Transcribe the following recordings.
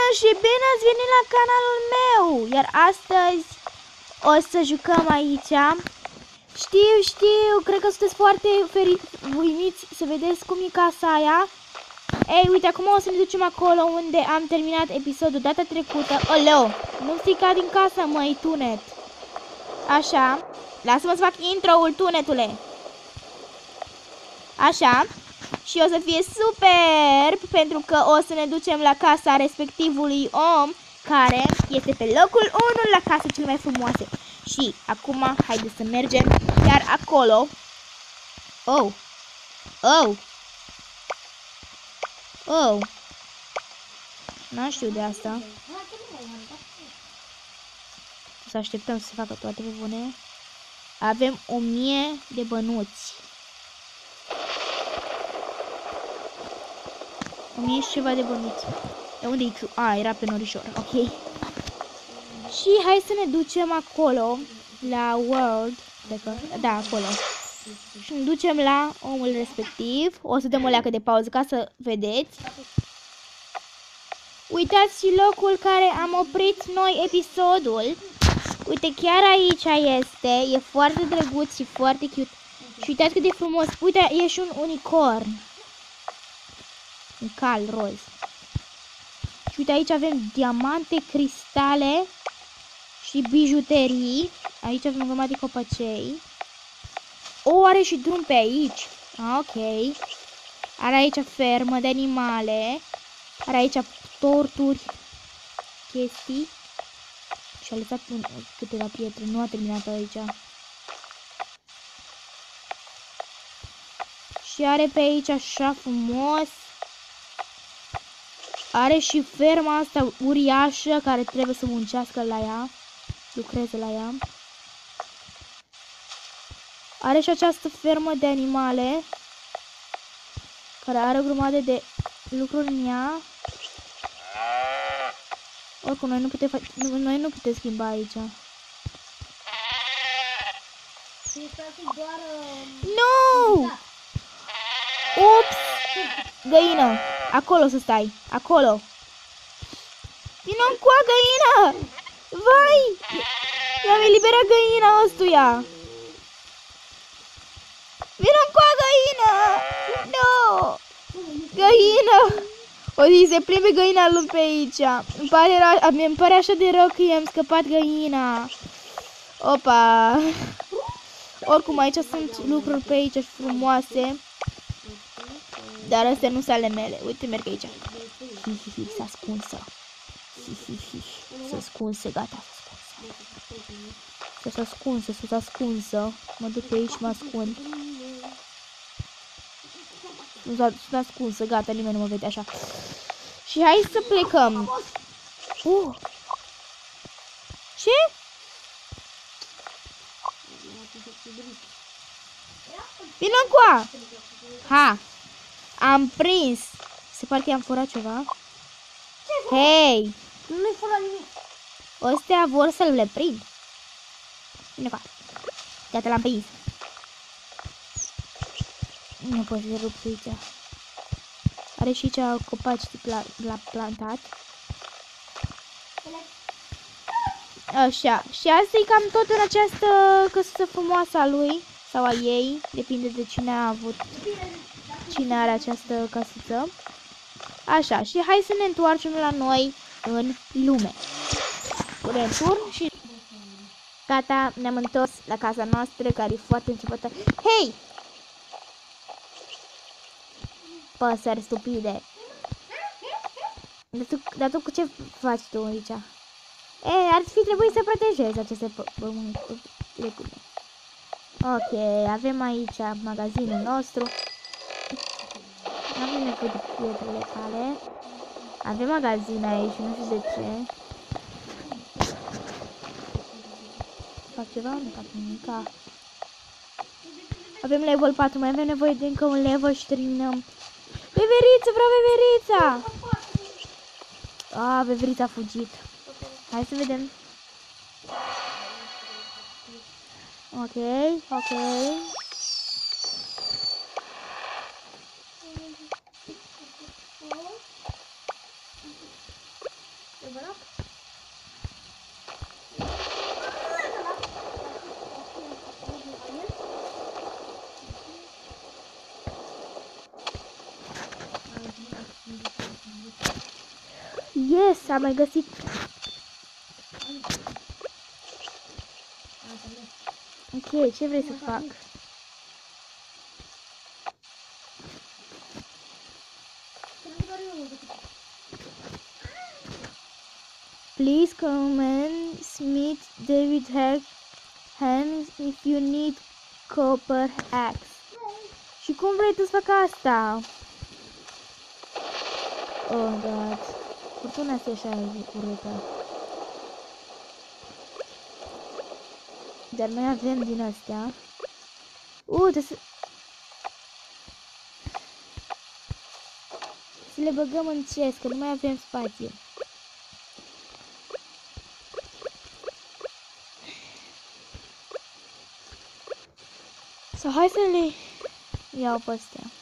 și bine ați venit la canalul meu! Iar astăzi o să jucăm aici. Știu, cred că sunteți foarte uimiți să vedeți cum e casa aia. Ei, uite, acum o să ne ducem acolo unde am terminat episodul data trecută. Oleo, nu strica din casă, măi, tunet. Așa, lasă-mă să fac intro-ul, tunetule. Așa. Și o să fie superb, pentru că o să ne ducem la casa respectivului om, care este pe locul 1 la casa cele mai frumoase. Și acum, haideți să mergem, iar acolo... Oh! N-am știut de asta. Să așteptăm să se facă toate pe bune. Avem 1000 de bănuți. 1000 și ceva de bănuți. De unde e? A, era pe norișor, ok. Și hai să ne ducem acolo, la World. Da, acolo. Și ne ducem la omul respectiv. O să dăm o leacă de pauză ca să vedeți. Uitați și locul care am oprit noi episodul. Uite, chiar aici este. E foarte drăguț și foarte cute. Și uitați cât de frumos. Uite, e și un unicorn. Un cal roz. Și uite, aici avem diamante, cristale și bijuterii. Aici avem o grămadă de copacei. O, are și drum pe aici. Ok. Are aici fermă de animale. Are aici torturi, chestii. Și a lăsat câteva pietre. Nu a terminat aici. Și are pe aici așa frumos. Are și ferma asta uriașă care trebuie să muncească la ea. Lucreze la ea. Are și această fermă de animale care are o grămadă de lucruri în ea. Oricum, noi nu putem schimba aici. Nu! Ups! Găină! Acolo să stai! Acolo! Vino încoa, găină! Vai! I-am eliberat găina ăstuia! Vino încoa, găină! No! Găină! O zi, se plimbe găina lui pe aici. Îmi pare așa de rău că i-am scăpat găina. Opa! Oricum, aici sunt lucruri pe aici frumoase. Dar astea nu sunt ale mele. Uite, merg aici. Hihihi, s-a ascunsă. Hihihi, s-a ascunsă, gata, s-a ascunsă. Mă duc pe aici și mă ascund. S-a ascunsă, gata, nimeni nu mă vede așa. Și hai să plecăm. Ce? Vino încoa! Ha! Am prins! Se pare că i-am furat ceva. Hei! Nu-i furat nimic. Ăstea vor să le prind. Vino încoa. Gata, l-am prins. Nu pot să rup aici. Are și aici copaci la plantat. Așa. Și asta e cam tot în această căsuță frumoasă a lui. Sau a ei. Depinde de cine a avut. Cine are această căsuță. Așa. Și hai să ne întoarcem la noi în lume. Return și... Gata, ne-am întors la casa noastră, care e foarte începătă. Hei! Păsări stupide. Dar tu cu ce faci tu aici? Ei, ar fi trebuit să protejezi aceste pământuri. Ok, avem aici magazinul nostru. Nu avem nevoie de pietrele tale. Avem magazin aici, nu știu de ce. Fac ceva? Nu fac nimic. Avem level 4, mai avem nevoie de încă un level și terminăm. Veveriță, vreau veverița! Veverița a fugit. Hai să vedem. Ok. Yes, am mai găsit. Ok, ce vrei să fac? Please comment Smith David Hands if you need copper axe. Și cum vrei tu să fac asta? Oh, God. Furtuna asta e așa urâtă. Dar noi avem din astea. Trebuie să le băgăm în chest, că nu mai avem spațiu. Sau hai să le iau pe astea.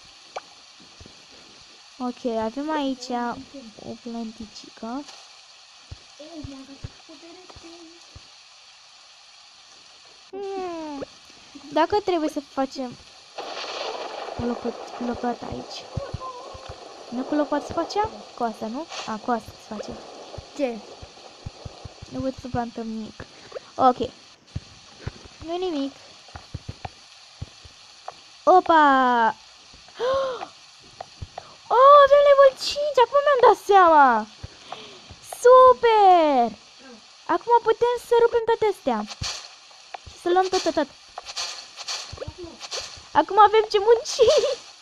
Ok, avem aici o planticică. Dacă trebuie să facem o lopată aici. Nu cu lopată se facea? Cu asta, nu? A, cu asta se face. Ce? Nu pot să plantăm nimic. Ok. Nu nimic. Opa! Oh, avem level 5! Acum mi-am dat seama! Super! Acum putem să rupem toate astea. Și să luăm tot. Acum avem ce munci!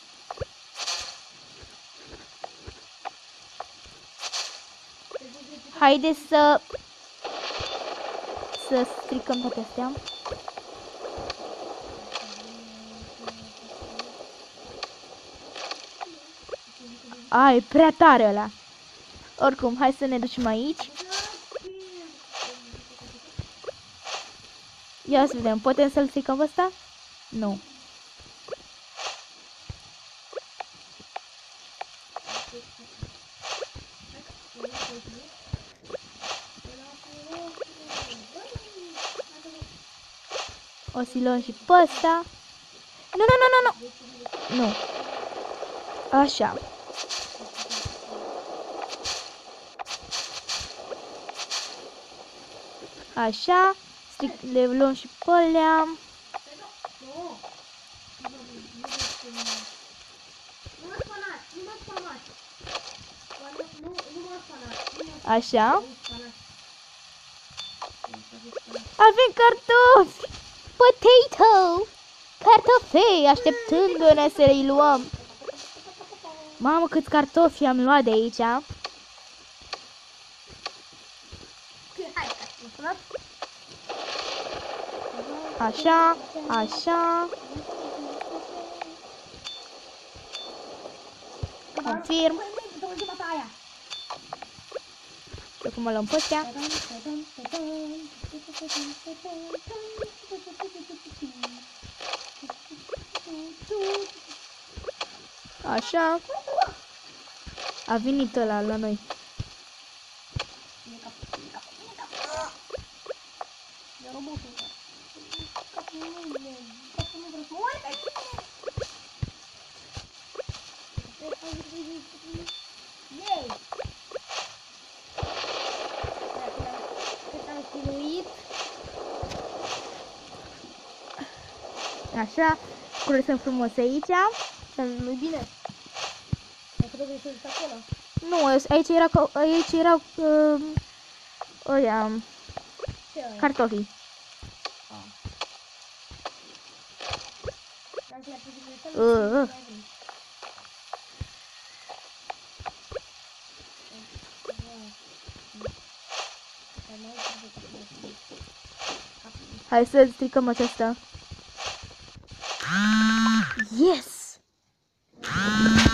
Haideți să stricăm toate astea. A, e prea tare ăla. Oricum, hai să ne ducem aici. Ia să vedem, putem să-l stricăm pe ăsta? Nu. O să luăm și pe ăsta. Nu. Așa. Așa. Le luăm și pe alea. Așa. Avem cartofi! Potato! Cartofei! Așteptându-ne să le luăm. Mamă, câți cartofi am luat de aici. Așa, așa. Confirm. Și acum o luăm pe astea. Așa. A venit ăla la noi. Așa, curățăm frumos aici. Nu-i bine. Nu, aici erau cartofii. Hai să stricăm aceasta. Yes!